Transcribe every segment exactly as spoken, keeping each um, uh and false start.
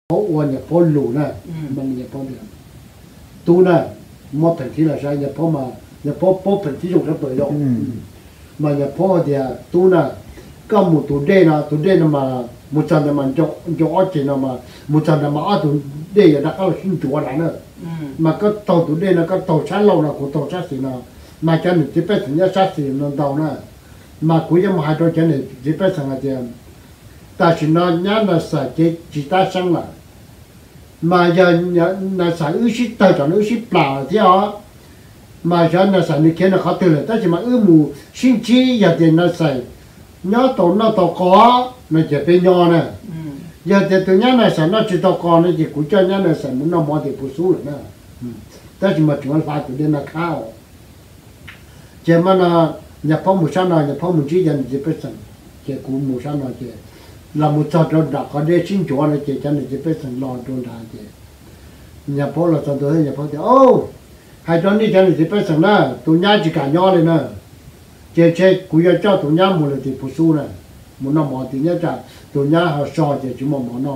phố quan nhà phố lù nè mình nhà phố được tu nè một phần thì là sao nhà phố mà nhà phố phố phần thì dùng rất bự rồi mà nhà phố thì tu nè có một tu đây nè tu đây mà một trăm năm mà cho cho chỉ là mà một trăm năm mà ở tu đây là có xin chúa lại nữa mà có tàu tu đây là có tàu sát lâu là của tàu sát gì nào mà cho nên chỉ phải thành ra sát gì nó tàu nè mà cuối cùng hai đôi chân này chỉ phải sang cái gì ta chỉ nói nhá là sẽ chỉ chỉ ta sang là mà giờ là sẽ ước sĩ tao cho ước sĩ bảo thế đó mà giờ là sẽ như thế là khó từ là ta chỉ mà ước mù sinh chi giờ thì nó sẽ nhớ tổ nó tổ có nó chỉ bên nhau nè giờ thì tụi nhá là sẽ nó chỉ tổ có nó chỉ cũng cho nhá là sẽ muốn nó mua thì phụ số rồi nè ta chỉ mà chúng ta tụi đến là khao chỉ mà là nhà phong một sao nào nhà phong một chỉ dân chỉ biết rằng chỉ cũng một sao nào chỉ là một trò trò đặc có để xin chúa là chỉ cho nên chỉ biết rằng lo trốn ra chỉ nhà phong là trò đó nhà phong thì ô hai trò này cho nên chỉ biết rằng nè tụi nhá chỉ cả nhau lên nè chỉ chỉ cũng要cho tụi nhá một là thì phụ số nè một năm một thì nhá chả tụi nhá họ so chỉ chỉ một món nó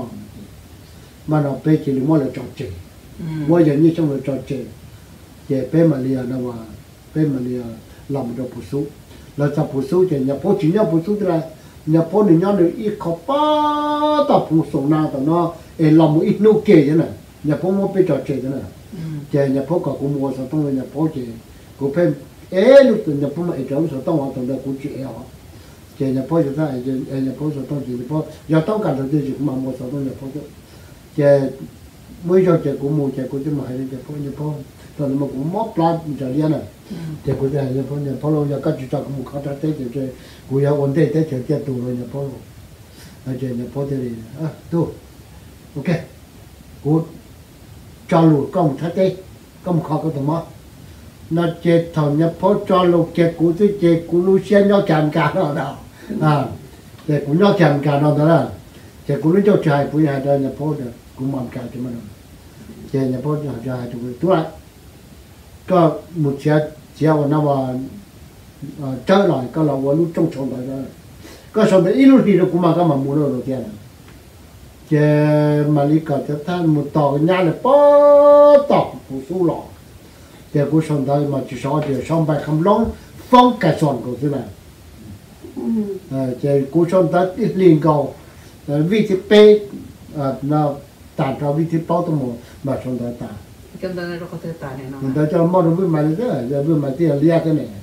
mà nó bé chỉ là một là trò chơi mỗi giờ như trong là trò chơi chỉ bé mà liền nó mà bé mà liền làm được phụ số là tập phụ số thì nhà phố chỉ nhau phụ số là nhà phố thì nhau được ít khó ba tập phụ số nào tập nó em làm một ít nô kê thế này nhà phố mua bây giờ chơi thế này thì nhà phố có cũng mua sản phẩm nhà phố thì cũng phải ế lúc từ nhà phố mà trong sản phẩm họ tổng được cũng chịu họ thì nhà phố chúng ta nhà phố sản phẩm thì nhà phố giờต้องการđược gì mà mua sản phẩm nhà phố chứ thì bây giờ thì cũng mua thì cũng chỉ mà hay nhà phố nhà phốตอนนี้มันก็มอบปลาจะเลี้ยงน่ะแต่กูจะเนี่ยพอเนี่ยพอเราอยากจะจับกูเขาจะเตะเจกูอยากวันเตะเตะเจอเจ้าตัวเลยเนี่ยพอไอ้เจ้าเนี่ยพอเตะเลยอ่ะตัวโอเคกูจอลูกก็มึงทัดเตะก็มึงเขาก็ต้องมาน่าเจ้าทำเนี่ยพอจอลูกเจ้ากูที่เจ้ากูรู้เสียงยอดจานการเราเราอ่าแต่กูยอดจานการเราแต่ละเจ้ากูรู้เจ้าชายผู้ใหญ่เดินเนี่ยพอเด้อกูมั่นใจจะมันเจ้าเนี่ยพอจะหาตัวตัวก็หมดเสียเสียวันนั้นว่าเจ้าหน่อยก็เราว่ารู้จงชงไปแล้วก็ชงไปอีลูกที่เราคุมาก็มามูโร่เราเทียนเจ้ามาลิกาจะท่านมุดต่อกันยาเลยป๊อตอกผู้สู้หล่อเจ้ากูชงได้มาจีสอเดี๋ยวชงไปคำร้องฟ้องกระสอนกูใช่ไหมเจ้ากูชงได้อีลิงเกาวิธีเป๊ะน่าต่างจากวิธีเป้าตัวหมดมาชงได้ต่าง Chúng ta nó có thể tải này nó. Người ta cho mua được với mày đó, giờ với mày tiền lia cái này.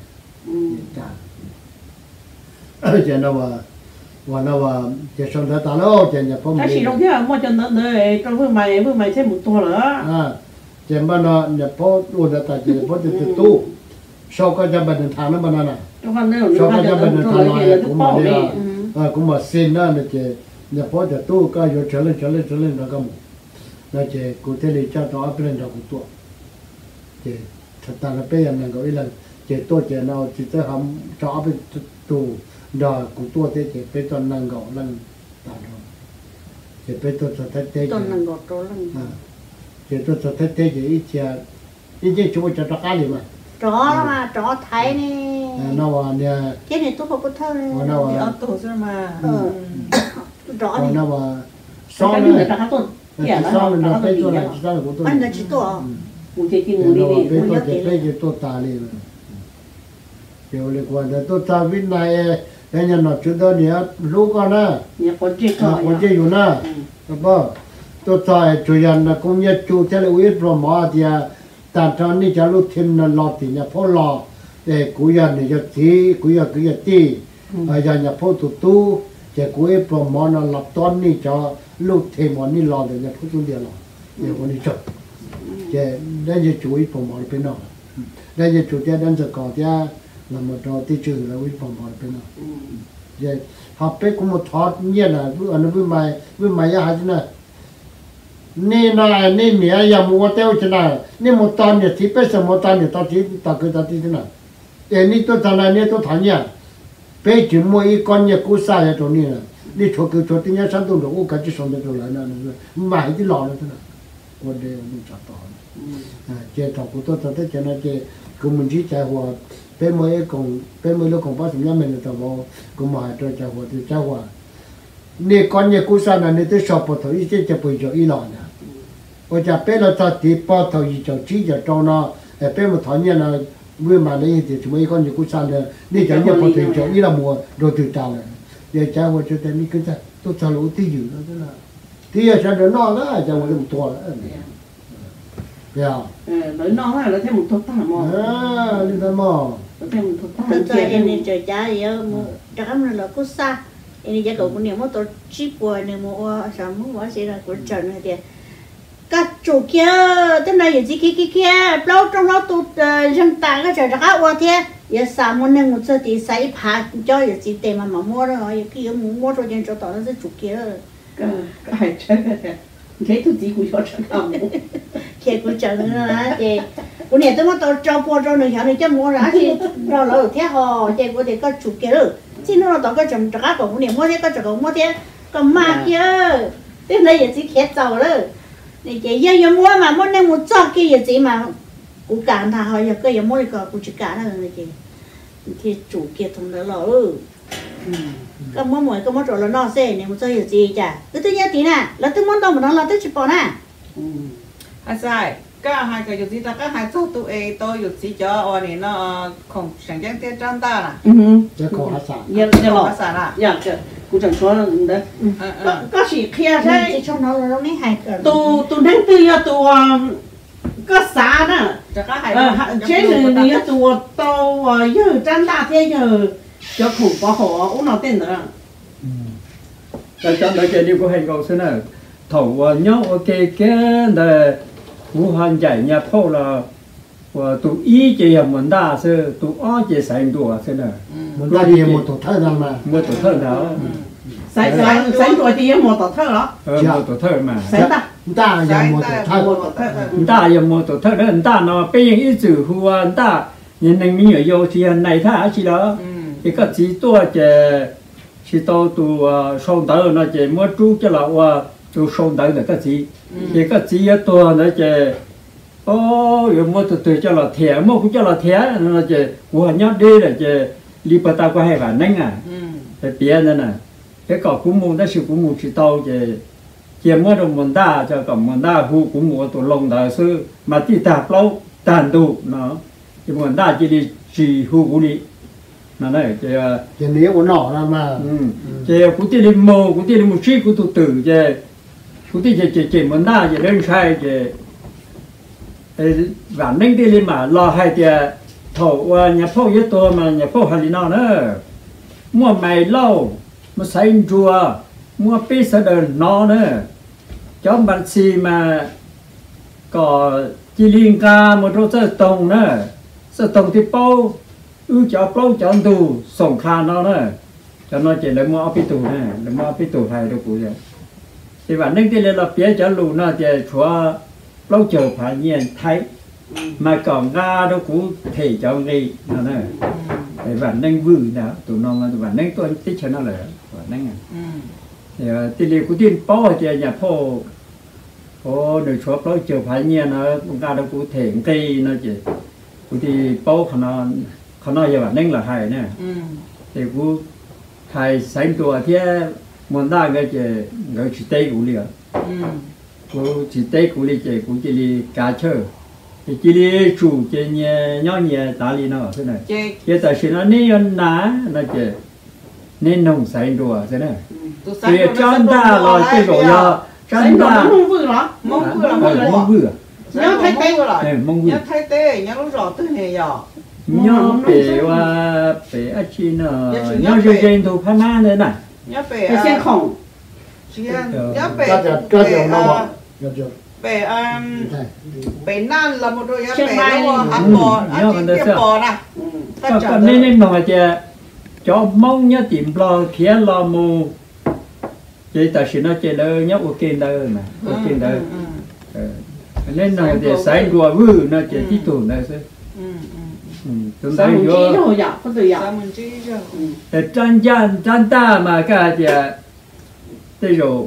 Chỉ nào mà, và nào mà chỉ xong đã tao lo, chỉ nhập phong. Cái gì đâu chứ, mua cho nó đời trong với mày với mày thêm một tua nữa. À, chỉ mà nó nhập phong, luôn đã tao chỉ nhập phong từ tu. Sau cái giờ bệnh thằng nó bên này. Sau cái giờ bệnh thằng này cũng mà đi à, cũng mà xin đó, nó chỉ nhập phong từ tu, cái giờ trở lên trở lên trở lên nó cầm. Nó chỉ cụ thể là cho nó áp lên đầu của tôi, chỉ thật ta là bây giờ mình gọi là chỉ tôi chỉ nào chỉ tới hầm cho áp lên tù đò của tôi thế chỉ bây giờ năng gọi lần ta rồi, chỉ bây giờ cho thấy thế tôi năng gọi tôi lần, chỉ tôi cho thấy thế chỉ ít chia ít chia chúng cho nó cá gì mà, chó mà chó thấy nè, nó mà nè, cái này tôi không có thơ nè, nó mà, Ở tổ rồi mà. chó này, nó mà, so này, so mình nó phải cho lại cho là của tôi. anh là chỉ tôi, cũng chỉ chỉ ngủ đi đi, tôi tôi chỉ phải chỉ tôi ta đi, điều này quan trọng tôi ta biết này, cái nhà nó chúng tôi nhớ lúc con á, nhà con chơi con chơiอยู่นะ Đó, tôi ta chủ nhân là cũng như chủ thế là uy pro mà thì ta cho nên cho lúc thêm là lọt thì nhà phố lọt, để cú nhân này cho tí, cú nhân cứ như tí, giờ nhà phố tụt tu, chỉ cú uy pro mà nó lập toán này cho lúc thêm món này lọt để nhà phố chúng địa lọt, để món này chụp, chỉ đây là chủ uy pro mà bên nào, đây là chủ thế đang giờ có thế là một trò tí trừ là uy pro mà bên nào, chỉ học bé cũng một thoát như là với anh với mày với mày ya chứ nè nè này nè mẹ ya mua theo chứ nè nè một tàn thì chỉ bé xem một tàn thì tao chỉ tao cứ tao chỉ thế nào để nè tôi thằng này nè tôi thằng nhá bé chỉ mua ít con nhá cú sa ya chỗ này nè đi chỗ cứ chỗ tí nhá sáng tôi được cái chỉ xong được rồi lại nè mày đi lò nữa thế nào còn đây mình chặt tỏi à chơi trò của tôi tôi thấy cho nó chơi cứ mình chỉ chạy hòa bé mới còn bé mới lúc còn bắt chúng mình là tao vào cũng mà cho cháu hòa thì cháu hòa nè con nhà cú sa là nè tới sọp thầu ít chỉ bồi cho ít lọ nè bây giờ bé là cho tí bao thầu gì cho chỉ cho trong nó bé một thằng nhà là vừa mà lấy thì chúng mấy con nhà cú sa là nè cho nhà bồi thầu cho ít là mua đồ từ tàu này giờ cha tôi cho tên đi cứ cha tôi cho lũ tí dữ nó thế là tí giờ cha nó nó đó cha tôi làm to đó dạ lấy nó là lấy thêm một thốt tả mò à đi thôi mò lấy thêm một thốt tả tôi chơi nên chơi giá gì á mua cho cái là cú sa nên giá cậu cũng nhiều mua tôi chỉ bồi nên mua sao mua mua gì là cũng chơi này thì các chủ kia tên này gì kia kia kia lâu trong lâu tụt dân ta cái chơi ra cái ô thế giờ sao mua nên một số thì sai phá cho giờ chỉ tiền mà mà mua rồi kia mua mua rồi nên cho tao nó sẽ chủ kia cái cái chơi cái thứ gì cũng cho chơi không khi cũng chơi nữa là thì cũng này tôi mua tao cho mua cho người này cho mua ra thì rồi lâu thế họ thì cũng thì có chủ kia rồi chứ nó tao có chồng trả cũng này mua thế có chồng mua thế còn mà kia tên này giờ chỉ khét giàu rồi này chị giờ giờ mua mà mua nên mua cho kia giờ chỉ mà cũng cản thà họ giờ cái giờ mua thì có cũng chỉ cản là này chị thì chủ kia thông đó rồi cái mua muối cái mua rồi là nó xe này mua cho giờ gì chả cứ tự nhiên tí nè là tự muốn đâu mà nó là tự chụp bỏ nè à sai cái hai cái gì ta cái hai số tụ ấy tôi gì cho ở này nó không sản xuất tiền trang ta là ừ chứ có hạt sản giờ giờ lọ sản à giờ cái cũng chẳng nói đấy có có chỉ kia đấy chỉ cho nó là nó mới hay cỡ tu tu nên tu ya tu có xã đó cho cái hai chế này này tu tàu giờ trang đa thế giờ cho khủng bảo họ uống nào tên nữa tại trong đó chơi đi có hành cầu thế này thầu nhau ok cái là vũ汉giải nhà phô là và tụ ý chỉ là muốn đa sơ tụ ó chỉ sản đùa thế này muốn ra đi một tổ thơ rằng mà một tổ thơ đó sánh sánh sánh tuổi thì một tổ thơ đó ờ một tổ thơ mà sánh ta ta là một tổ thơ ta là một tổ thơ đó ta nó bây giờ ít chữ hùa ta nhìn năng mình ở vô thì này thà chỉ đó thì có chỉ tôi chỉ chỉ tôi tụ sông tơ nó chỉ mua chú cho là và tụ sông tơ là cái gì thì cái gì tôi nó chỉ ô giờ mua từ từ cho là thẻ mua cũng cho là thẻ nó chỉ của nhớ đi là chỉ li bát ta có hay là nâng à cái tiền này nè cái cỏ cũng mua đó sự cũng mua chỉ tàu chỉ chỉ mua được một đa cho còn một đa hu cũng mua tụ lồng đại sư mà ti tạp lâu tàn tụ nó chỉ một đa chỉ đi chỉ hu cũng đi nó này chỉ chỉ nếu của nọ là mà chỉ cũng ti đi mua cũng ti đi mua chi cũng tụ tử chỉ cũng ti chỉ chỉ chỉ một đa chỉ lên sai chỉ và nên đi lên mà lo hai thì thầu nhà phố với tôi mà nhà phố hay nó nữa mua mày lâu mua xanh chùa mua pí sờ đờn nó nữa cho bạn xì mà có chỉ liên ca một chỗ sơ tông nữa sơ tông thì bao ư cho bao cho tù sòng kha nó nữa cho nó chỉ là mua pí tù nữa là mua pí tù hay đâu cũng vậy thì bạn nên đi lên là phía cho lù nó thì chúa lâu chờ phải nhiên thấy mà còn ra đâu cũng thể cho đi nó này để bạn nên vui đó tụi nó là bạn nên tôi tích cho nó là bạn nên à thì tiền liệu của tiền bao thì nhà phô có được số lâu chờ phải nhiên nó ra đâu cũng thể cây nó chỉ thì bao khả nó khả nó giờ bạn nên là hay nè thì cũng hay sáng tuổi thì muốn đa cái gì người chỉ tây cũng được cô chỉ tây cũng đi chơi cũng chỉ đi cá chơi thì chỉ đi chủ chơi nhẹ nhỏ nhẹ ta đi nào thế này chơi tại sao nó nên ná nó chơi nên nông sản đùa thế này thì chân ta rồi cái rồi giờ chân ta mông vừa đó mông vừa là mông vừa nhớ thấy tê rồi mông vừa nhớ thấy tê nhớ lúc rõ tới hè giờ nhớ bể và bể ở trên nó nhớ chơi chơi thủ pha na thế này nhớ bể cái xe khổng nhớ bể bể bể bể nan là một đôi bể nó ăn bò ăn cái bò nè còn nên nên mà chơi cho mông nhớ tìm lo kia lo mù chơi tại sao nó chơi đâu nhớ ok đâu mà ok đâu nên là để sai đùa vui nó chơi tí tủ này chứ chúng ta vô có từ giờ để tranh tranh tranh ta mà cái gì đây rồi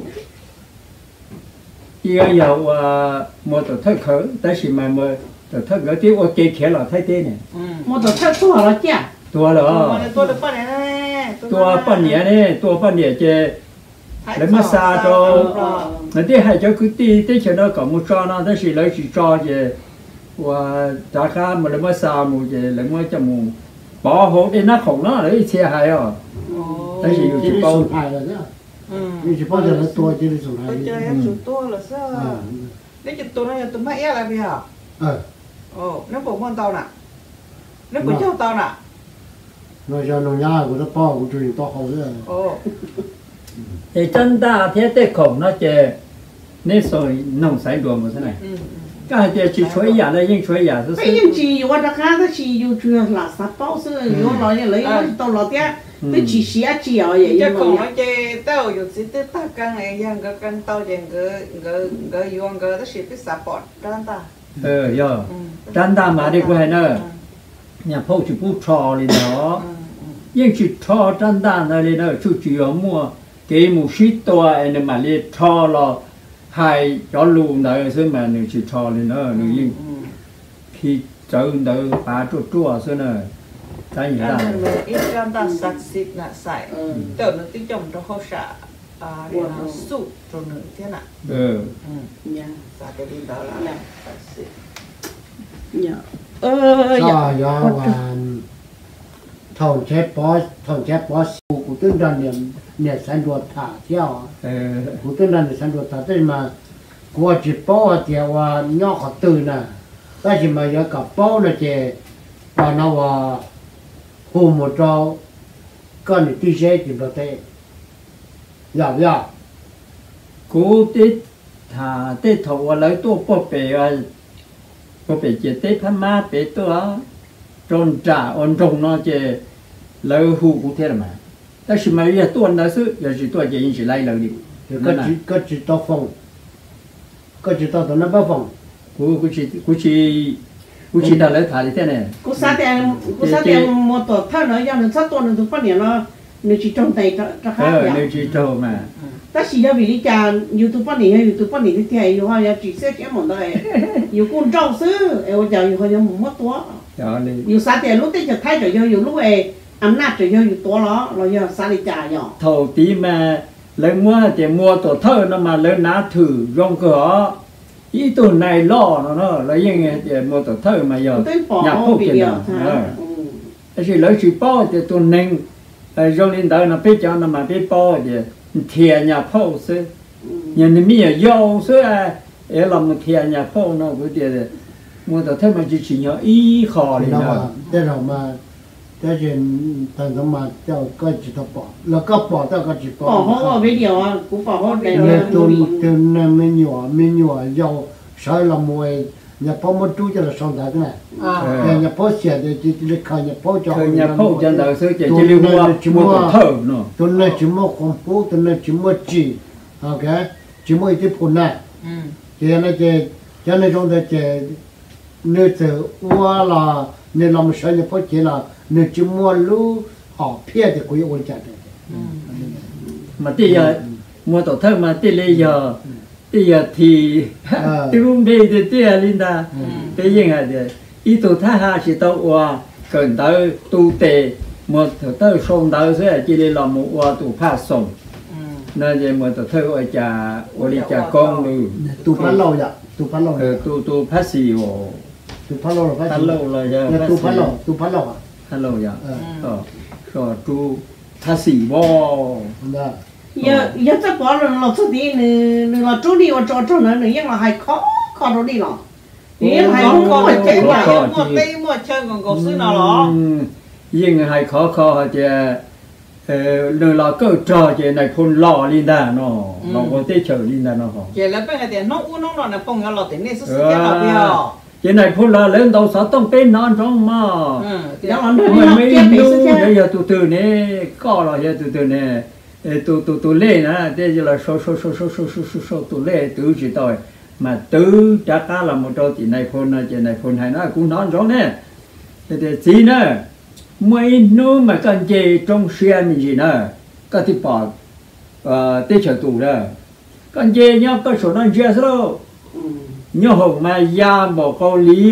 giờ giờ một tổ thất khởi tại sao mà một tổ thất khởi tiếp ok kia là thay thế này một tổ thất tua là chứ tua là tua được bao nhiêu này tua bao nhiêu này tua bao nhiêu chơi lấy mà xa cho nó đi hay cho cứ đi tới chỗ đó có một trò nó đó chỉ lấy chỉ trò về và trả cá mà lấy mà xa một về lấy mà cho một bỏ hộp đi nó khổng nó lấy xe hay à đó chỉ chỉ chỉ có bao hai là nhá chỉ bao giờ nó to chỉ là số hai tôi chơi em số to là sao lấy chụp tôi nó tôi mấy là bây giờ ờ ồ nó cũng con tao nè nó cũng cho tao nè rồi giờ nó nhà của nó bao của truyền to hậu nữa ồ thì chân ta thế tới khổng nó chơi nên rồi nông sản đồ một thế này cái chơi chỉ chuối giả là nhưng chuối giả bây giờ chỉ có đặc khác nó chỉ yêu chuyện là sát bao sự yêu nói như lấy nó tao lo tiếc tôi chỉ xía chỉ ở vậy chứ không nói chơi taoอยู่สิtới ta căng nàyยังก็กันtaoยังก็ก็ก็อยู่ก็đó chỉ biết support chân ta ờ giờ chân ta mà đi qua nữa nhà phô chỉ bút trò đi đó nhưng chỉ trò chân ta này đi nữa chú chỉ ở mua cái một shit to anh mà đi trò lo hai cho luôn đấy xưa mà nếu chỉ trò đi nữa nếu nhưng khi chơi nữa bà chua chua xưa nữa cái gì đó ít chân ta sạch xịt nè sải tao nó tí chồng cho khó xả à để nó sụt cho nữa thế nào ừ xả cái đi đó là sạch xịt ờ cho do hoàn thầu chế bó thầu chế bó của tương đàn niệm niệm sản ruột thả theo của tương đàn niệm sản ruột thả thế mà của chỉ bó thìว่าย่อขอตื่นน่ะแต่chỉ mà giờ cả bó là chỉ và nóว่าhồ một trâu con thì đi xe chỉ vào thế dạ dạ cú tết thà tết thầu lấy tua bò bể bò bể chỉ tết pha ma bể tua tròn trả ôn trồng nó chỉ lấy hù cụ thế mà但是嘛也多那是也是多建议是来了的 có chỉ có chỉ tao phong có chỉ tao tao nó bao phong cú cú chỉ cú chỉ cú chỉ đã lấy thà đi thế này cú sát tiền cú sát tiền một tổ thao nó giao nó sát tổ nó tụi phát hiện nó nếu chỉ trong tay cho cho khác ờ nếu chỉ trâu mà ta chỉ là vì đi cha YouTube phát hiện hay YouTube phát hiện thì hay hoa ya chỉ sẽ cái món đó nhiều con trâu xứ em giờ nhiều hơn một mất toa đó đi nhiều sát tiền lúc tết giờ thay rồi nhiều lúc ấy ấm nát rồi nhiều toa đó rồi giờ sát đi cha nhỏ thầu tí mà lấy mua thì mua tổ thơ nó mà lấy ná thử rong cửa ý tổ này lo nó nó lấy những cái mua tổ thơ mà giờ nhà phúc tiền nào cái gì lấy chỉ bao thì tổ neng rong lên đó nó biết cho nó mà biết bao thì thiệt nhà phúc xứ nhà này mi ở giàu xứ à để làm thiệt nhà phúc nó cái gì mua tổ thơ mà chỉ chỉ nhớ ý khó đi nữa thế nào mà cái chuyện thằng thằng mà cho cái chỉ tao bỏ là cái bỏ tao cái chỉ bỏ bỏ họ ở bên điều à cũng bỏ họ đây là tuần tuần này mình nhỏ mình nhỏ giàu sai là mùi nhà phô một chú cho là xong đấy này nhà phô xe thì chỉ chỉ khởi nhà phô cho nhà phô cho đời xưa chỉ chỉ mua mua tổ thơ nữa tuần này chỉ mua con phô tuần này chỉ mua chỉ ok chỉ mua cái phun này chỉ là chỉ cho nên trong đấy chỉ nếu từ qua là nếu làm sao nhà phô chỉ là nếu chỉ mua lúa họ phía thì cũng có trả được mà bây giờ mua tổ thơ mà bây giờ bây giờ thì tiêu bê thì tiêu linh ta bây giờ là ý tổ thơ ha chỉ tao qua cần tới tu tề một tổ thơ xong tới sẽ chỉ để làm một qua tu phát xong nên giờ một tổ thơ ở nhà ở đi nhà con rồi tu phát lâu vậy tu phát lâu tu tu phát xì hồ tu phát lâu là phát lâu là giờ tu phát lâu tu phát lâu à hello ya ờ rồi tu thà xì bò giờ giờ ta bỏ rồi nó xuất đi nữa nó trốn đi và trốn trốn nữa nữa nhưng mà hay khó khó trốn đi nó nhưng hay khó chơi mà mua tay mua chơi còn cổ xứ nào đó nhưng hay khó khó thì nữa là cơ trò thì này phun lò đi ra nó nó có thể chờ đi ra nó không vậy là bây giờ nó uống nó nó là phong nó lọt đến đây xuất cái nào bây giờ cái này phun lò lên đầu sáu tông bên non trong mà đó là nó mấy nu bây giờ từ từ này có rồi giờ từ từ này từ từ từ lên nè đây là số số số số số số số số từ lên từ chỉ thôi mà từ chắc là một trâu chỉ này phun này chỉ này phun hay nó cũng non giống nè thì gì nữa mấy nu mà cần gì trong xe mình gì nữa cái thì bỏ tê chờ tủ đó cần gì nhá cái số nó chết rồi nhớ hồng mà ya một câu lý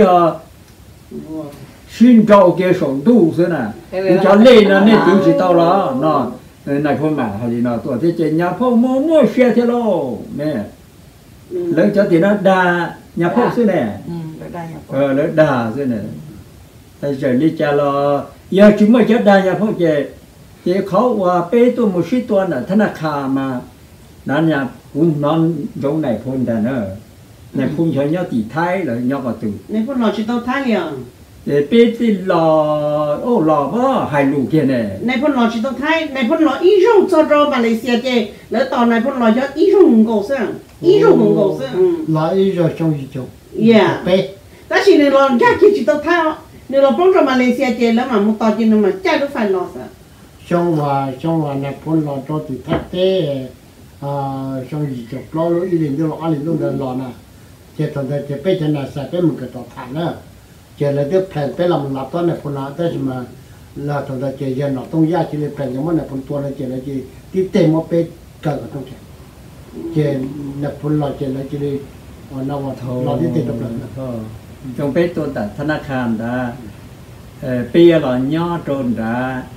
xin trâu kia sống tu thế nè cho lên là nên tiếng chỉ tao đó nó này phun mà hay gì nó tuổi thế chơi nhà phô mua mua xe thế lô nè lấy cho thì nó đà nhà phô xưa nè ờ lấy đà xưa nè tại giờ đi cha lo giờ chúng mới chết đà nhà phô chơi chơi khó qua bê tôi một số tuần là thằng nào khà màนั่นเนี่ยคุณนอนตรงไหนพุ่นแต่เนอะในพุ่นเขาเนี่ยตีท้ายเลยเนี่ยก็ตื่นในพุ่นหล่อชิโต้ท้ายเลยเดี๋ยวปีที่หล่อโอ้หล่อก็หายลูกแค่เนี่ยในพุ่นหล่อชิโต้ท้ายในพุ่นหล่ออีรุ่งจอดรอมาเลเซียเจแล้วตอนในพุ่นหล่อยอดอีรุ่งหงกซึ่งอีรุ่งหงกซึ่งหล่ออีรุ่งช่องอีจุก yeah เป๊ะแต่สิ่งหนึ่งเราแค่คิดชิโต้ท้ายเนี่ยเราป้องกันมาเลเซียเจแล้วมันมุตอจินมันใจรู้ไฟหล่อซะช่องว่าช่องว่าในพุ่นหล่อตัวติดทัดเต้ช่องอีจุกล้อรู้อีลินดูหล่ออีลินดูเดินหล่อน่ะเจ้าตอนเจ้าเป๊ะจะน่าใส่เป๊ะมันก็ต่อฐานนะเจ้าเลยเดี๋ยวแผ่นเป๊ะลำหลับตอนในพุ่นน่ะแต่จะมาแล้วตอนเจ้าเย็นหน่อต้องยากที่เลยแผ่นยังมันในพุ่นตัวในเจ้าเลยจีที่เต็มว่าเป๊ะเกิดก็ต้องแข่งเจ้าในพุ่นหล่อเจ้าเลยจีเลยอ๋อนาวทหล่อที่เต็มตัวเลยจงเป๊ะตัวแต่ธนาคารได้เออปีหล่อย่อโจนได้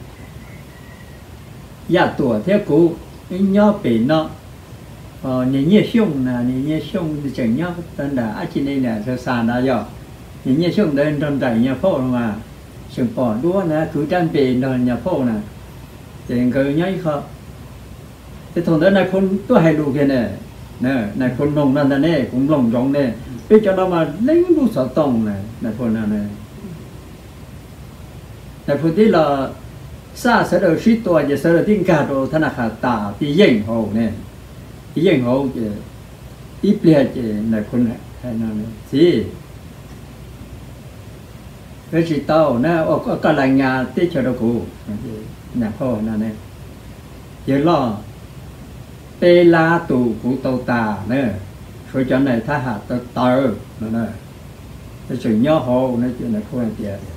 ยาตัวเท่ากูย่อปีเนาะอ๋อเนี่ยเนี่ยช่วงนะเนี่ยเนี่ยช่วงจะย่อตอนนั้นอาชีพนี้เนี่ยจะสานได้ย่อเนี่ยเนี่ยช่วงเดินตอนใจเนี่ยพ่อมาช่วงปอดด้วยนะคือจันปีเดินเนี่ยพ่อนะเจ๋งคือย่อยเขาแต่ถงเดินในคนตัวให้ดูแค่เนี่ยเนี่ยในคนลงนั่นนั่นเนี่ยผมลงจงเนี่ยไปจนเรามาเล่นดูสอตรงเนี่ยในคนนั้นเนี่ยในคนที่เราซาเสด็จชิดตัวจะเสด็จทิ้งการโดธนาคารตาที่ยิ่งโหเนี่ยที่ยิ่งโหจะที่เปลี่ยนจะในคนให้นั่นเลยสิเรื่องชิดโตนะโอ้ก็รายงานที่เชิดกูเนี่ยพ่อนั่นเนี่ยเยอะล้อเปลาตูกูโตตาเนี่ยช่วยจนในทหารตเตอร์นั่นน่ะจะช่วยย่อโหนั่นจะในคนเดียว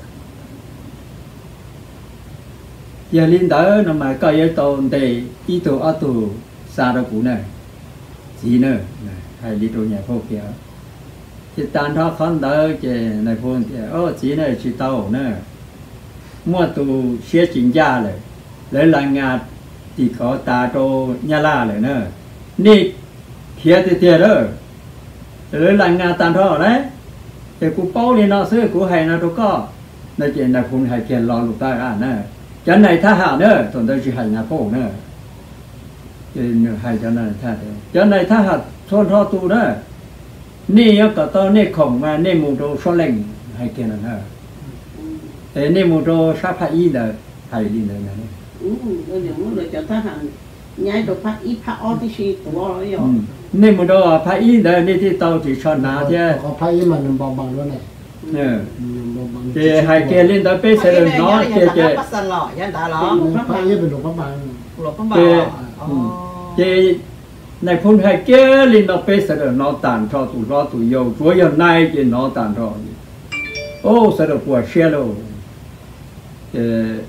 giờ linh đó nó mà coi cái tồn thì ý đồ ở tù xa đâu cũng này gì nữa hay đi đồ nhà phố kia thì tan đó con đó chỉ này phố kia ô chỉ này chỉ tàu nữa mua tù xe chính gia rồi lấy lại ngạt thì có ta đồ nhà la rồi nữa nị kia thì tiền đó lấy lại ngạt tan đó đấy thì cũng bao lên nó xưa cũng hay nó đâu có này chỉ này phố hay kia lo lụt ta à nữa cho này tha hạ nữa, tụi tôi chỉ hành nhà phố nữa, thì hay cho này tha đấy, cho này tha hạ thôn thọ tu nữa, nè có tao nè khổng mà nè mù đồ số lệnh hay kia nữa, thế nè mù đồ sát phải y là hay đi nữa này. Ừ, tôi giờ muốn lựa chọn tha hạ, nhảy đồ phải y phải ởที่สี่ตัวrồi rồi. Nè mù đồ phải y là nè thì tao chỉ chọn nào chứ. Có phải y mà mình bằng bằng luôn này. Thì hai kia lên tới bê sẽ được nó kia kia phải với mình lục pháp bằng lục pháp bằng thì này phun hai kia lên tới bê sẽ được nó tàn cho tụi nó tụi dầu chúa giờ nay thì nó tàn cho ô sẽ được của xe đâu thì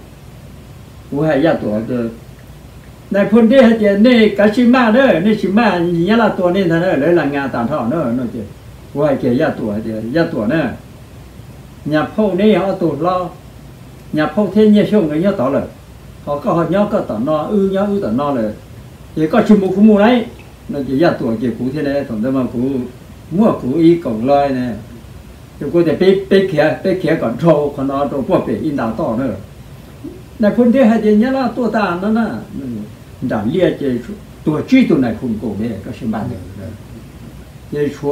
của hai gia tuổi thì này phun đi hay thì này cái chim ma đó này chim ma nhớ là tuổi này thế này lấy là ngà tàn thọ nữa nó chứ của hai kia gia tuổi thì gia tuổi nữa nhà phô này họ tụt lo nhà phô thiên nhiên xong người nhớ tỏ lời họ có họ nhớ có tỏ no ư nhớ ư tỏ no lời chỉ có chim mù phú mù đấy nó chỉ ra tuổi chỉ cũ thế này tổng tâm mà cũ mua cũ y cổng loài này thì cô thì bé bé kia bé kia còn trâu còn nó trâu bùa bể in đào to nữa này phun thế hay thì nhớ là tuổi ta nó nè đảm lia chỉ tuổi truy tuổi này phun cổ đấy có xem bàn được rồi chúa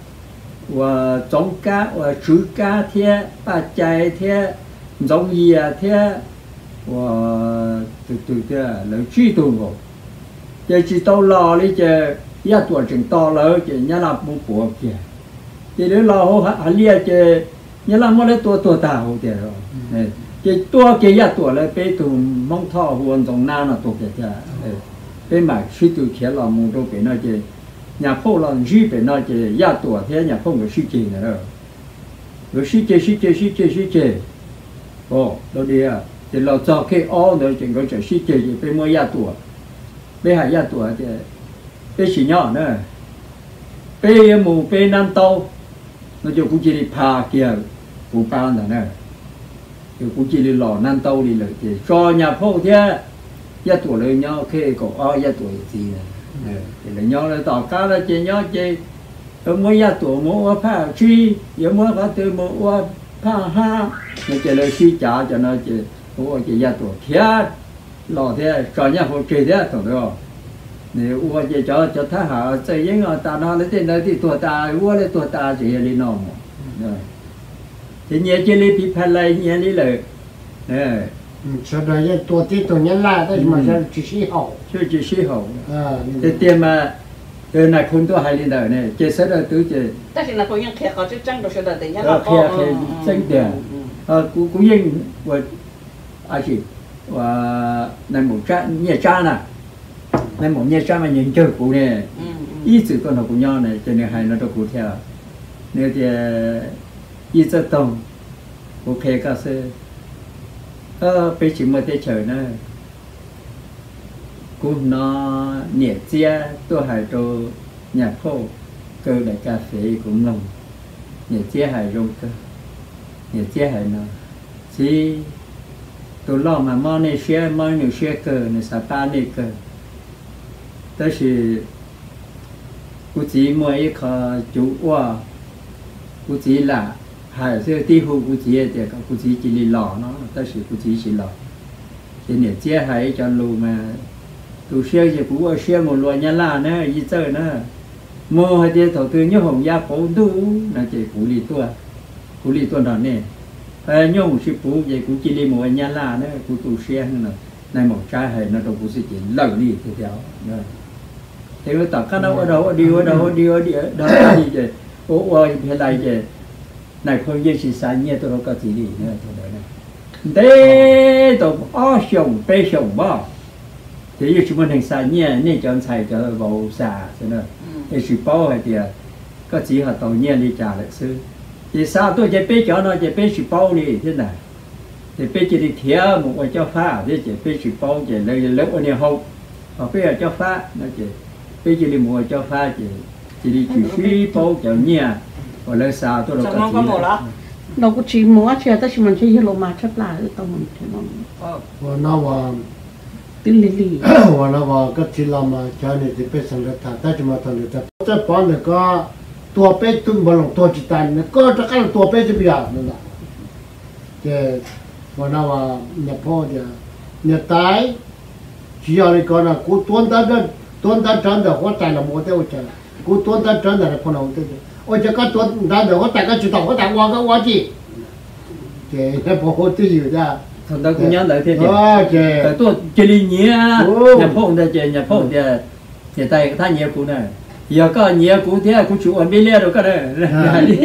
và giống cá và chữ cá thế ba trái thế giống gì thế và từ từ thế là truy tù rồi giờ chỉ tao lo đi chứ giờ tuổi chừng to lớn chứ nhớ là bố bố kìa thì đứa lo hô hả lia chứ nhớ là mỗi lấy tuổi tuổi tao kìa rồi chứ tuổi kia giờ tuổi là bé tù mong thọ huân giống na là tuổi kìa bé mà suy từ kia là mong đâu bé nói chứ nhà phố là duy về nói chứ gia tuổi thế nhà phố người suy chế này rồi người suy chế suy chế suy chế suy chế ồ đâu đi à thìเราcho cái ó nữa chỉ có chỉ suy chế thì phải mua gia tuổi bây giờ gia tuổi thì bây chỉ nhỏ nữa bây mù bây năm tàu nó就估计đi phá kia cụ bao nữa nè thì估计đi lò năm tàu đi rồi thì cho nhà phố thế giá tuổi lời nhau khi có o giá tuổi gì nè thì lời nhau là tỏ cá là chơi nhau chơi ở mỗi giá tuổi mỗi pha chi giờ mỗi pha từ mỗi pha ha nó chơi lời chi trả cho nó chơi mỗi chơi giá tuổi kia lò thế cho nhau hồ chơi thế thôi đó nếu uo chơi cho cho thà hà chơi những người ta nó lấy tiền đấy thì tuổi ta uo lấy tuổi ta chỉ là đi nòng thì nhớ chơi lấy bị phải lấy nhớ lấy lời nè sau đó giờตัวที่ตัวนี้ล่ะแต่มันจะchỉ sĩ hậu chưa chỉ sĩ hậu à thì tiền mà từ này không có hai linh đời này chơi sẽ là tứ chơi 但是那个人开好就挣着些的，等下 ờ 老 kia kia tranh tiền ờ cũng cũng như và ai chỉ và này một cha nhà cha nè này một nhà cha mà nhìn chơi cụ này ý sự con học của nhau này cho nên hai nó đâu cụ theo nếu thì ý rất tông ok cả sự ờ bây chỉ mới tới trời nữa cũng nó nhẹ chia tôi hay cho nhà phô cơ đại cà phê cũng lòng nhẹ chia hay rong cơ nhẹ chia hay nó chỉ tôi lo mà món này xe món nhiều xe cơ này sao ba này cơ đó là cô chỉ mua一颗猪蛙cô chỉ là hay sẽ đi hú cô chỉ thì cô chỉ chỉ đi lò nó đó là cô chỉ chỉ lò thì nhẹ chia hay cho lù mà tu xe thì cũng ở xe một loại nhà lá nữa, gì chơi nữa, mua hay thì đầu tư như hồng gia phổ tu, là chỉ cụ lì tua, cụ lì tua đó nè, hay nhung sĩ phú vậy cũng chỉ đi một nhà lá nữa, cụ tu xe nữa, này một trái hay nó đâu cũng sẽ chỉ lẩu đi thì theo, thì nó tất cả nó ở đâu ở đi ở đâu ở đi ở đi ở đâu đi vậy, ô ô phải lại vậy, này không gì chỉ sai nhẹ tôi đâu có gì đi nữa thôi đấy này, để tôi ở sông bê sông bao thì như chúng mình hành xài nhẹ nên chọn xài cho vào xả cho nên thì sự bao hay thì có chỉ là tàu nhẹ đi trả lại sư thì sao tôi chỉ biết cho nó chỉ biết sự bao đi thế này thì biết chỉ đi theo một cái cho pha thì chỉ biết sự bao chỉ lấy lấy ở nhà hậu và bây giờ cho pha nó chỉ biết chỉ đi mua cho pha chỉ chỉ đi chỉ phi bao cho nhẹ và lấy sao tôi đâu có gì đâu có chỉ mua chơi ta chỉ mình chơi hello mà chấp lại tao mình chơi nó và nó và tin lì lì và nó và cái chỉ làm mà cho nên thì phải sang đất ta chỉ mà thằng đất ta bán được cóตัวเป็ดตุ้มบอลตัวจิตตันก็จะกันตัวเป็ดจะเบียดนั่นแหละเจ้าวันนั้นว่าเนี่ยพ่อเนี่ยเนี่ยตายชีวิตนี้ก็นะกูตัวนั้นเดินตัวนั้นจันเดียวหัวใจละมัวเต้าใจกูตัวนั้นจันเดียวพอเราเต้าโอ้จะก็ตัวนั้นเดียวหัวใจก็จุดต่อหัวใจวางก็วางจีเจ้เนี่ยพ่อเขาตีอยู่จ้า thằng đó cũng nhớ lại thế chứ cái tôi chơi đi nhé nhà phong đây chơi nhà phong thì thì tay thay nhẹ cũ này giờ có nhẹ cũ thế cũng chịu ăn bê lê rồi cái này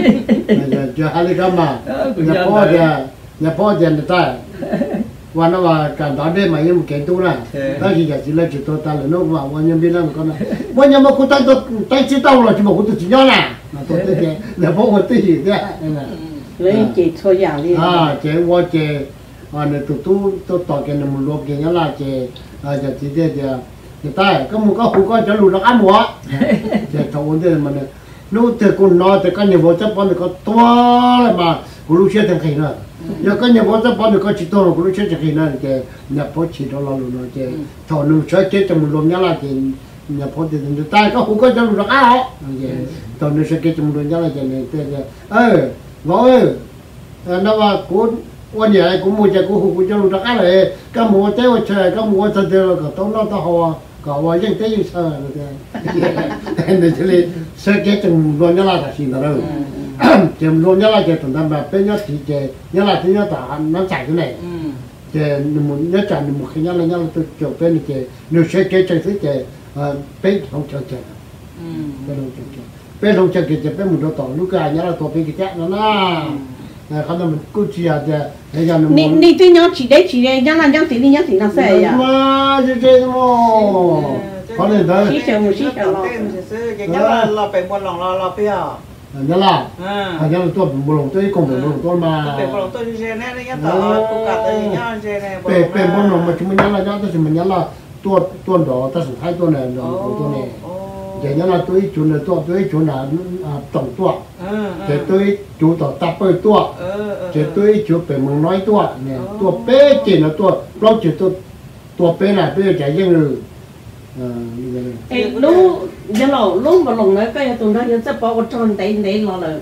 giờ hai đứa mà nhà phong thì nhà phong thì người taวันนั้นว่าการตอนเด็กมายังไม่เก่งตัวนะถ้าที่จะสิ่งแรกที่ตัวตาเลยนึกว่าวันยังไม่นั่งก็นะวันยังมาคุยตั้งตัวตั้งชื่อตัวเราจะบอกคุยตัวจริงนะตัวเด็กเนี่ยพวกคนตีอยู่เนี่ยเลยเจ๊ช่วยอย่างนี้อ่าเจ๊ว่าเจ๊อันนี้ตัวตู้ตัวต่อกันมันรวมกันยังไงเจ๊อาจจะที่เดียวเดียวแต่ใต้ก็มันก็หูก็จะรู้รักอันหัวเจ๊ทวันเดียวมันเนี่ยนู้แต่คนนอนแต่กันเนี่ยว่าจะปนก็ตัวอะไรมากูรู้เชื่อทั้งใครเนาะยังก็เนี่ยว่าจะปนก็จิตตัวกูรู้เชื่อทั้งใครเนาะเจ๊เนี่ยพอฉีดเราเราเนาะเจ๊ถอนนึงใช้เจ๊จะมันรวมยังไงเจ๊เนี่ยพอจะถึงใต้ก็หูก็จะรู้รักอันหัวเจ๊ถอนนึงใช้เจ๊จะมันรวมยังไงเจ๊เนี่ยเจ๊เออว่าเออนั่นว่ากูวันนี้กูมัวจะกูหูกูจะรู้จักอะไรก็มัวเต้าเชยก็มัวจะเดียวก็ต้องรอต่อหัวก็ว่ายังเต้ยังเชยเลยแต่เนี่ยจะเลยเสกจะมึงรวนยาลาตัดสินตลอดจะมึงรวนยาลาจะต้องทำแบบเป็นยอดที่จะยาลาที่ยอดต่างน้ำใจที่ไหนจะมึงยอดจ่ายมึงขยันเลยยาลาตัวจบเป็นจะนึกเสกจะซื้อจะเป็นของเจ้าเจ้าเป็นของเจ้าเจ้าเป็นของเจ้าจะเป็นมึงตัวต่อลูกกายาลาตัวเป็นกิจนั่นนะเขาต้องมันกู้ชีอาจจะให้ยังนี่นี่ที่ย้อนฉีดได้ฉีดได้ยังนั่นยังสีนี่ยังสีนั่นเสียมาจะเจ๊มั้งเขาเลยได้ชี้เฉียวชี้เฉียวรอซื้ออย่างเงี้ยเราไปบนหลงเราเราเปรี้ยวนั่นแหละเขาจะตัวบนหลงตัวกงเป็นบนหลงตัวมาเป็นบนหลงตัวเจเน่เนี่ยต่อกูกัดตัวอย่างเงี้ยเจเน่เป็นเป็นบนหลงมันจะมันยังละยังแต่จะมันยังละตัวตัวดอกแต่สุดท้ายตัวเนี่ยดอกตัวเนี่ยอย่างนี้เราตัวจุนตัวตัวจุนอ่ะตรงตัวจะตัวจุต่อตับไปตัวจะตัวจุเป็นมึงน้อยตัวเนี่ยตัวเป๊ะจริงนะตัวเราจะตัว tua bé là bé chạy dân rồi ê lú giờ lò lú mà lồng nữa cái tụi nó giờ sẽ bỏ vào tròn đấy đấy lò là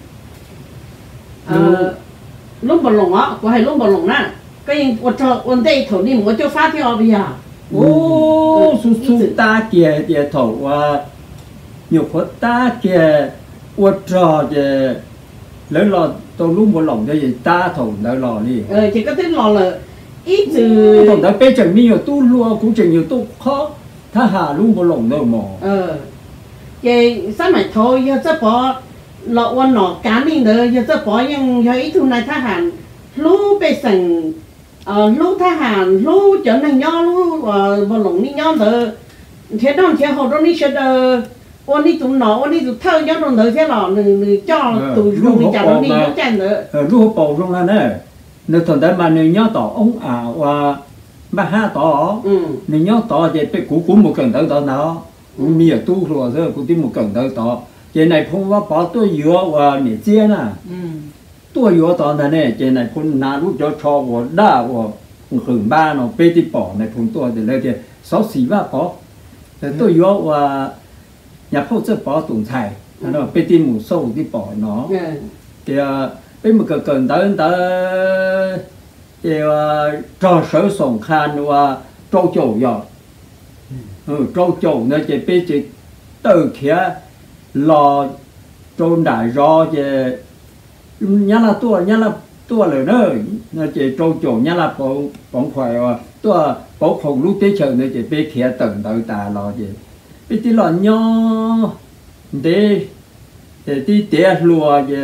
lú mà lồng á có hay lú mà lồng nè cái vào tròn vào đây thầu đi mua cho phát theo bây giờ ô su su ta kia kia thầu à nhiều phật ta kia uất trò kia lấy lò tôi lúc một lồng cái gì ta thầu lấy lò đi ờ chỉ có cái lò là ít từ thầu đã bây giờ nhiều tu lúa cũng chỉ nhiều tu khó ta hà lúc một lồng đâu mà ờ cái sao mà thôi giờ sẽ bỏ lọ quan nọ cá mình nữa giờ sẽ bỏ những giờ ít thu này ta hàn lú bê sừng ờ lú ta hàn lú trở nên nho lú ờ vào lồng đi nho nữa thế đó thế họ đó đi sẽ đờ ôn đi tụi nó ôn đi tụi thơ nhớ rồi nữa thế là người cho tụi luôn đi chả nó đi nó chả nữa ờ lúc bầu trong là nè nếu thằng đấy mà nếu nhớ tỏ ông à và ba ha tỏ nếu nhớ tỏ thì bị cũ cũ một cần tới tỏ nó cũng mi ở tu rồi rồi cũng tìm một cần tới tỏ cái này không có bỏ tôi dừa và nhẹ chia nè tôi dừa tỏ này nè cái này không nà lúc cho cho và đa và hưởng ba nó bê đi bỏ này không tôi thì lấy thì sáu xí ba bỏ tôi dừa và nhà phẫu thuật bỏ tụng thải nó bê đi một sâu đi bỏ nó thì bây một cái cần tới tới thì trò sở sòng khan và trâu chầu giọt ừ trâu chầu nó chỉ bây chỉ từ kia lò trâu đại ro chỉ nhá là tua nhá là tua rồi đó nó chỉ trâu chầu nhá là bóng bóng khỏe và tua bóng không lúc tới chờ nó chỉ bây kia tận tới tà lò chỉ bây chỉ lò nho để để đi té lùa chỉ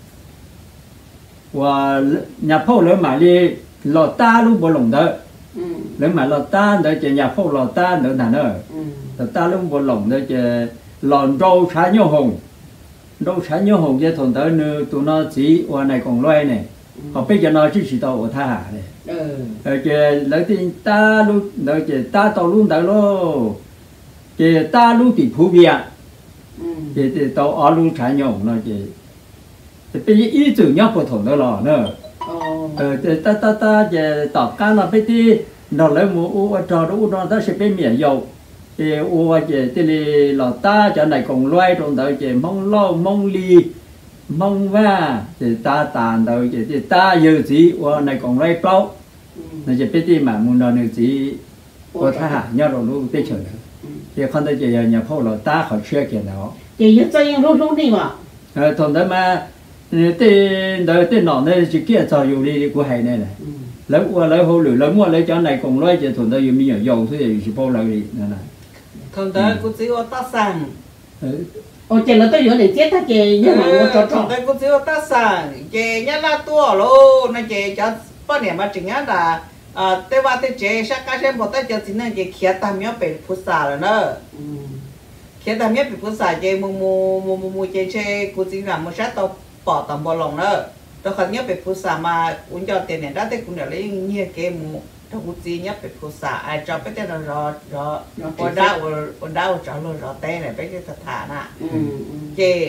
và nhà phẫu lớn mà đi lò ta lúc bộ lồng đó lớn mà lò ta để cho nhà phẫu lò ta nữa thằng nữa lò ta lúc bộ lồng để cho lò rau trái nhô hồng rau trái nhô hồng cho thằng đó nữa tụi nó chỉ qua này còn loay này họ bây giờ nó chỉ chỉ tàu ở tha hà này rồi cho lấy tiền ta lúc rồi cho ta tàu luôn tới luôn cho ta lúc thì phù biện cho tàu ở luôn trái nhô nó chỉ thì bây giờ ý tưởng nhóc của thằng đó là nữa ờ ta ta ta về tọt cá là bây giờ nó lấy một u trò đó u nó ta sẽ bên miệng dầu thì u về thì là ta chỗ này còn loay trong đó về mong lo mong ly mong va thì ta tàn đâu thì ta giờ gì u này còn loay bao này giờ bây giờ mà muốn nói nữa gì u ta hả nhớ rồi lúc tới chừng thì con tới giờ nhà phẫu là ta khỏi chưa kiện đó chỉ nhớ cho những lúc lúc đi mà ờ thằng đó mà tên đời tên nọ này chỉ kia cho dù đi của hay này này lấy qua lấy hồ lửa lấy mua lấy cho này còn lấy cho thằng đó dùng nhiều dầu thế thì chỉ bao lâu đi này này thằng đó cũng chỉ có ta sang ồ chỉ là tôi nhớ để chết ta chỉ nhưng mà tôi cho thằng đó cũng chỉ có ta sang chỉ nhá là tua luôn nó chỉ cho bao nhiêu mà chừng nhá là à thế mà thế chỉ sao cái xem một tay cho chính là chỉ kia tam nhớ bị phun xả rồi nữa kia tam nhớ bị phun xả chỉ mù mù mù mù mù chỉ chỉ cũng chỉ làm một sát tao bỏ tầm bỏ lòng nữa, tôi không nhớ về phụ sa mà uống cho tiền này đã thấy cũng được lấy nhiều cái mù, tôi cũng chỉ nhớ về phụ sa, ai cho cái tên là rõ rõ, ở đâu ở đâu cho luôn rõ tên này, cái cái thật thà nè, chị,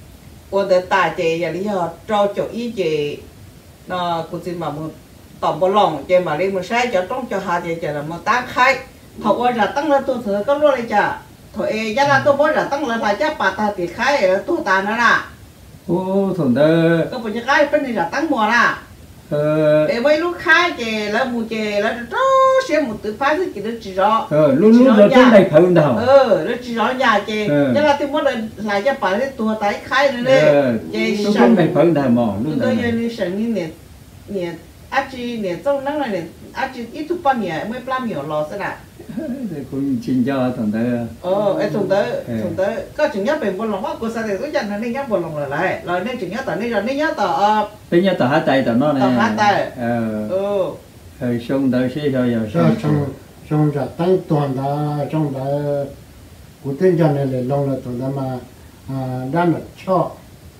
ở đây ta chị giờ lý do cho chỗ ý chị, nó cũng chỉ mà một tầm bỏ lòng, chị mà lấy một sai cho trong cho hai chị chỉ là một tác khai, thầu ơi là tăng lên tôi thừa có luôn đấy chả, thôi giờ là tôi muốn là tăng lên phải chắc bà ta thì khai là tôi ta nữa nè. ô thằng đó có phải cái bên này là tăng mùa à ờ để mấy lúc khai chè là mùa chè là đó xem một từ phá thì chỉ được chỉ rõ ờ luôn luôn là trên này phần đầu ờ nó chỉ rõ nhà chè nhưng là tôi muốn là lại cho bà cái tua tái khai nữa đấy chè trên này phần đầu mỏ luôn tôi giờ đi sẵn như nè nè ác chi nè trong nắng này nè ác chi ít chút bao nhiêu mới làm nhiều lò thế nào cũng xin cho thằng đó ờ ấy thằng đó thằng đó có chừng nhớ về một lòng của sao thì tôi dành là nên nhớ một lòng là lại rồi nên chừng nhớ tờ nên rồi nên nhớ tờ ờ nên nhớ tờ hát tay tờ nó này tờ hát tay ờ ừ rồi xong tới sẽ cho giờ trong trong trong ra tăng toàn là trong đó của tên cho này là lòng là toàn là mà đang là cho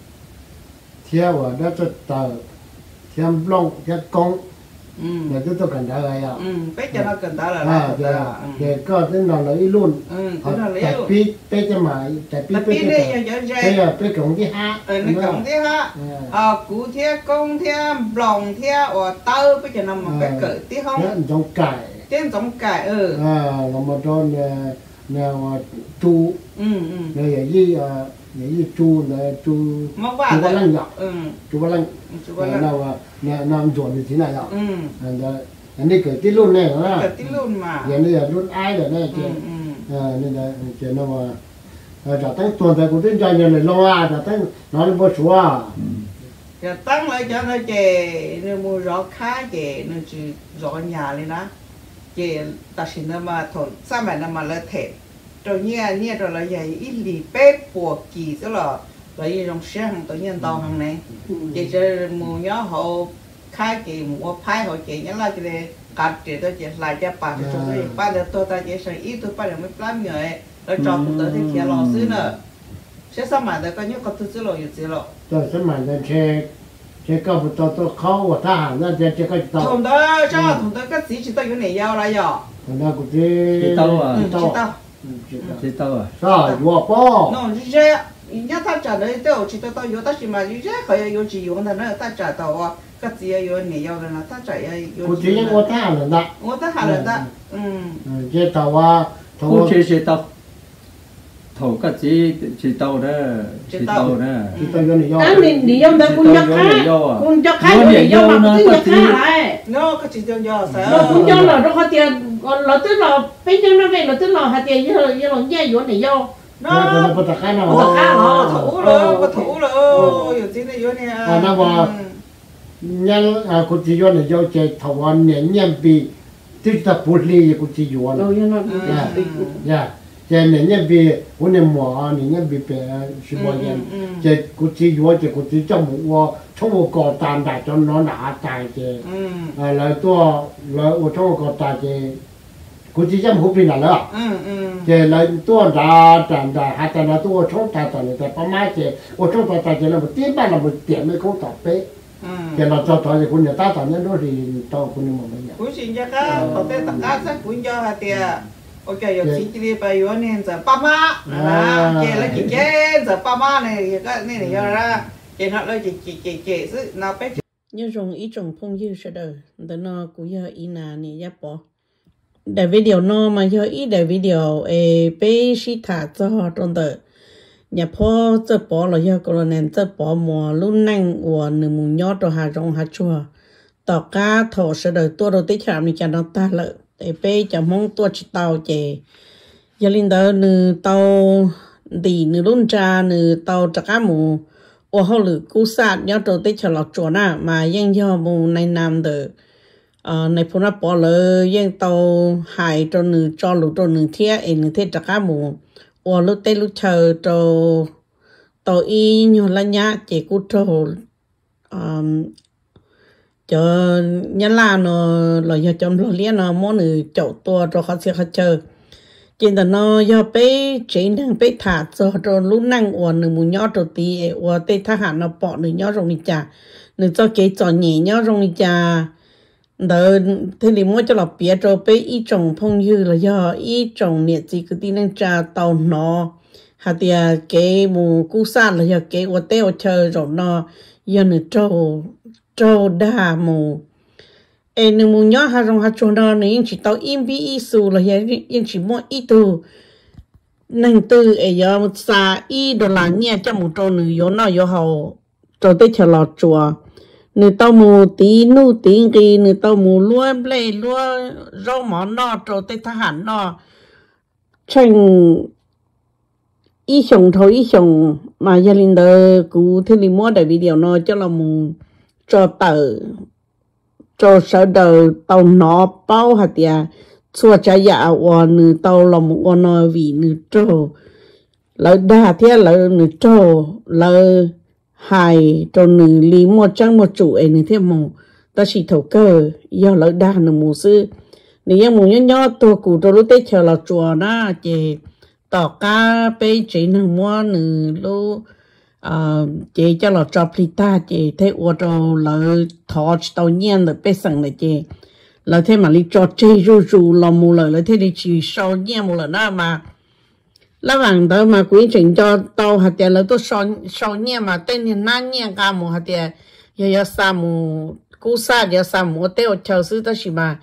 theo và đã cho tờ theo long theo công để tôi tôi cần đợi à biết cho nó cần đợi là à để để có tên nào lấy luôn tại pi pi cho mà tại pi pi này bây giờ pi cộng thứ hai nó cộng thứ hai à cú theo công theo lòng theo ở tơ bây giờ nằm một cái cỡ tí không nó giống cải tiên giống cải ừ à là một con nè chu ừ ừ nè gì à gì chu nè chu mắc chu vả ba lăng nhở ừ chu ba lăng chú có là nào nè làm chuẩn thì thế này nhở ừ anh này cái tí luôn này đó cái tí luôn mà giờ này là luôn ai rồi này ừ chị ừ à nên là chị nó mà trả tăng tuần thì cũng tính cho nhiều người lo à trả tăng nó đi mua số à giờ tăng lại cho nó chè nó mua rõ khá chè nó chỉ rõ nhà lên đó chè ta xin nó mà thôn sao mà nó mà lấy thẻ rồi nhẹ nhẹ rồi là vậy ít lì bếp buộc kỳ tức là là gì trong xe hàng tự nhiên tàu hàng này chè chơi mua nhớ họ khá chè mua phai họ chè nhớ là chè cắt chè tôi chè lại cho bà cho tôi bà để tôi ta chè sang ít tôi bà để mới làm người rồi cho cũng tới thì kia lò xứ nữa sẽ sao mà để coi nhớ có thứ xứ lò gì xứ lò tôi sẽ mà lên xe xe cao một tàu tôi khó và ta hàng ra xe xe cái tàu thùng đó cho thùng đó cái gì chỉ tao cái này giao lại giờ còn nó cũng thế Chị tàu à? ừ chỉ tao chị tao à sao vừa po nó như thế nhớ ta trả lời tao chỉ tao tao yếu ta chỉ mà như thế phải yếu chỉ yếu là ta trả tao à cái gì yếu này yếu là ta trả yếu cũng chỉ những của ta là đó 我ta hà là ta ừ cái tàu à không tàu chế chị tao thầu cái gì chị tao đó chị tao đó chỉ tàu cái này do anh đi đi trong đó cũng cho khá cũng cho khá rồi đi trong mà cũng cho khá lại nó cái chỉ tiêu do nó sao cũng cho là nó có tiền còn nó tức là bây giờ nó về nó tức là hạt tiền như là như là nhẹ yếu này vô nó nó có tất cả nó Có tất cả nó. thủ rồi có thủ rồi yếu gì này yếu này à nó vào nhân à cũng chỉ do này do chạy tàu anh nhẹ nhàng bị tức là bút li cũng chỉ do rồi này nó dạ chạy nhẹ nhàng bị hôm nay mùa nhẹ nhàng bị bé sự bao nhiêu chạy cũng chỉ do chạy cũng chỉ trong một hoa trong một cỏ tàn đại cho nó nã tài chạy à lạiตัวlại ở trong một cỏ tàn chạy cũng chỉ trong hộp pin là đó ừ ừ chạy lạiตัวđà tàn đại hai tàn làตัวtrong tàn tàn nàyแต่ประมาณchạy ở trong tàn tàn chạy là một tiếng ba là một tiếng mới không tập bé cái là cho thôi thì cũng nhà ta tao nhớ đó thì tao cũng như một cái nhà cũng xin cho các có thể tất cả các cũng cho hạt tiền ok yếu chỉ chỉ bây giờ nên giờ ba má là cái là cái cái giờ ba má này cái này này ra cái nó là chỉ chỉ chỉ chỉ sự nào bé như dùng ý trồng phong dư sẽ đời để nó cũng giờ ý nào này giáp bỏ để video nó mà giờ ý để video ê bé sĩ thả cho trong đời nhàพ่อ จะ bỏ là do còn nên จะ bỏ mùa luôn năng của nửa mùa nhót rồi hà rong hà chua tỏ cá thổ sẽ đời tua đầu tích chạm đi cho nó ta lợi để bé chạm mong tua chỉ tàu chè giờ linh đó nửa tàu đi nửa luôn trà nửa tàu trả cá mù ở hậu lử cú sát nhót đầu tích chạm lọt chùa na màยัง do mù này nam được ờ này phụ nữ bỏ lờiยัง tàu hải cho nửa cho lũ cho nửa thiết ấy nửa thiết trả cá mù ở lúc tết lúc chờ cho tàu y nhiều là nhá chỉ cút cho um, cho nhân là nó là do trong lo liên nó món nữ chậu tua cho họ sẽ họ chờ trên đó nó do bé chế năng bé thả cho cho lúc năng ở nửa mù nhỏ cho tí ở tết thả hẳn nó bỏ nửa nhỏ rong đi chả nửa cho cái trò nhẹ nhỏ rong đi chả đó thế thì mỗi cho là biết cho bé ý trồng phong như là do ý trồng nhiệt gì cứ tin năng trà tàu nó hạt tiền cái mù cú sa là do cái ở teo chơi rồi nó do nữa trâu trâu đa mù em nửa mù nhỏ hà rong hà tròn đó nên chỉ tàu im bi ý su là do yên chỉ mỗi ý tu năng tư ấy do một xa ý đồ là nhẹ cho một trâu nửa yếu nó yếu hậu trâu tết chờ lọt chùa nửa tàu mù tí nu tí gì nửa tàu mù luôn lê luôn rau món nó trâu tết thả hẳn nó tranh ý sống thôi ý sống mà gia đình đó cứ thế thì mua đại video nó cho là mù cho tờ cho sợ đời tàu nó bao hạt tiền xua trái dạ và nửa tàu là một con nó vì nửa trâu lợi đa thế lợi nửa trâu lợi hai cho nửa lý một trang một chủ ấy nửa thêm một ta chỉ thấu cơ do lợi đa nửa mù sư nếu mù nhớ nhớ tôi cụ tôi lúc tết chờ là chùa đó chị tỏ cá bé chỉ nửa mua nửa lô chị cho là cho plita chị thấy ô tô lợi thọ tàu nhiên được bé sẵn này chị lợi thế mà lý cho chơi ru ru là mù lợi lợi thế thì chỉ sau nhiên một lần đó mà lá vàng đó mà quý trình cho tàu hạt tiền là tôi sau sau nhiên mà tên thì nan nhiên cả một hạt tiền giờ giờ sa mù cú sa giờ sa mù teo chờ sư đó chỉ mà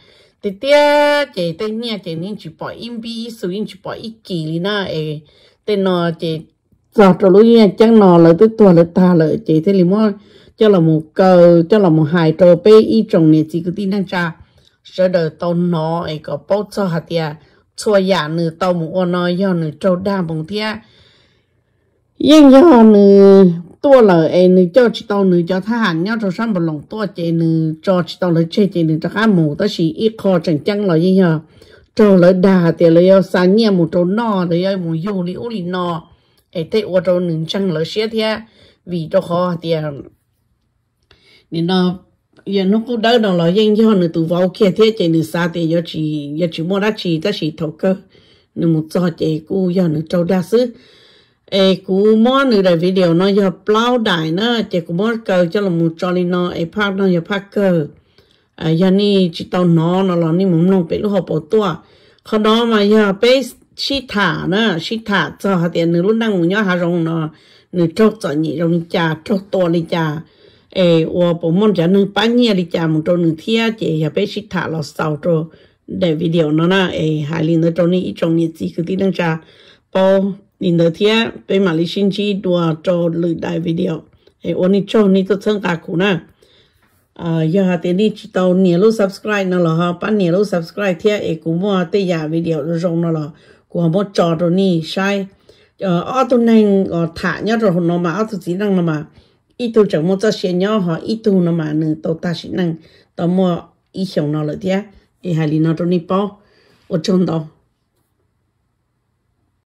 thì tia chị tên nhà chị nên chỉ bỏ im bi số in chỉ bỏ ít kỳ đi na ấy tên nó chị giờ cho lúc nha chắc nó là tới tua là ta là chị thế thì mua cho là một cờ cho là một hai trò bé ít trồng này chỉ có tin năng cha sợ đời tao nó ấy có bao cho hạt tia chua giả nửa tao một ô nói do nửa trâu đa bằng tia nhưng do nửa tua là ấy nửa cho chị tao nửa cho tha hẳn nhau cho sang một lòng tua chị nửa cho chị tao lấy chơi chị nửa cho cá mù ta chỉ ít kho chẳng chăng là như nhờ trâu lấy đà thì lấy ao sáng nhẹ một trâu no thì ao một vô liễu li no ấy thế ô trâu nửa chăng lấy xe thế vì cho kho thì nên nó giờ nó cũng đỡ đâu là dân cho nữa tụ vào kia thế chị nữa xa thì giờ chỉ giờ chỉ mua đá chỉ ta chỉ thầu cơ nữa một cho chị cô giờ nữa trâu đa sứ ê cô mua nữa đại video nó giờ plau đại nữa chị cô mua cơ cho là một cho lên nó ê phát nó giờ phát cơ à giờ ni chỉ tao nó nó là ni muốn nông bị lúc học bỏ tua không đó mà giờ bé xí thả nữa xí thả cho hạt tiền nữa lúc đang muốn nhớ hà rong nó nữa trâu cho nhị rong trà trâu to lên trà ê我不忙着能半夜里家们做能天节也被其他老少做的 video 呢那诶还领的做你一种日子个地方家包领的天被马来星期多做录的 video 诶我你做你都参加过呢啊要下点你知道年路 subscribe 呢了哈把年路 subscribe 天诶古么对呀 video 就用了了古么做着你晒呃奥多能呃塔要做红了嘛奥多只能了嘛ít tu chẳng mua cho xe nhỏ họ ít tu nó mà nè tàu ta chỉ năng tàu mua ít xong nó là thế, hai lý nó trong đi bao, ở trong đó.